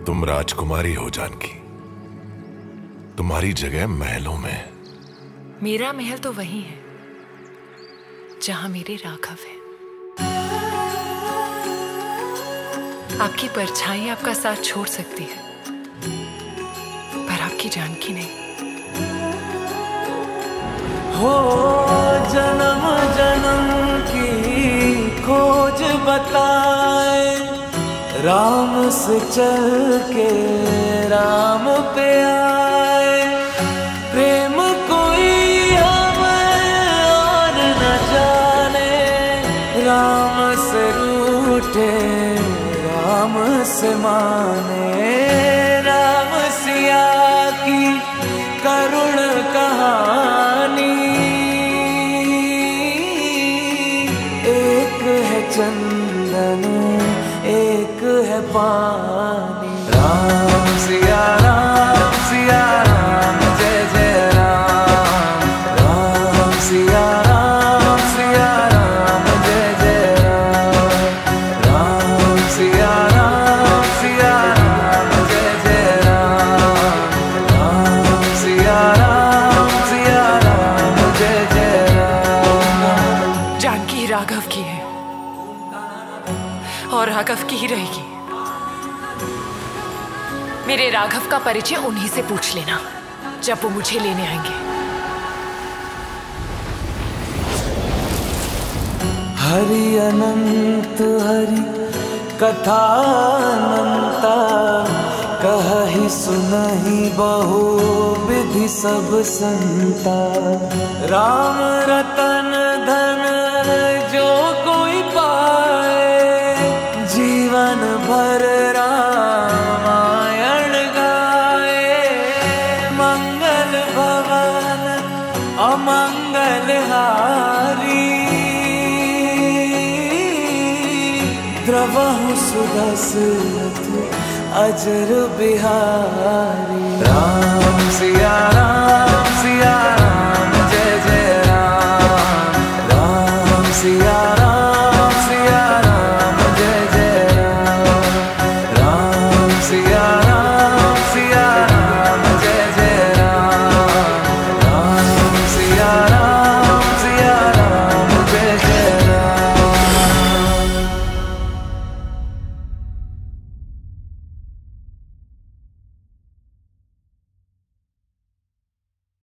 तुम राजकुमारी हो जानकी, तुम्हारी जगह महलों में। मेरा महल तो वही है जहां मेरे राघव है। आपकी परछाई आपका साथ छोड़ सकती है, पर आपकी जानकी नहीं। हो जन्म जन्म की खोज बताए, राम से चल के राम पे आए। प्रेम कोई हमें और न जाने, राम से रूठे राम से माने। राम सिया की करुण कहानी, एक है चंदन एक है पानी। राम सिया राम, जय जय राम। राम सिया राम, जय जय राम। राम सिया राम, जय जय राम। राम सिया राम, जय जय राम। जानकी राघव की है और राघव की ही रहेगी। मेरे राघव का परिचय उन्हीं से पूछ लेना जब वो मुझे लेने आएंगे। हरि अनंत हरि कथा अनंता, कहहि सुनहि बहु विधि सब संता। राम रतन धन जो कोई पाए, जीवन भर रामायण गाए। मंगल भवन अमंगल हारी, द्रवहु सुदशरथ अजर बिहारी। राम सिया राम,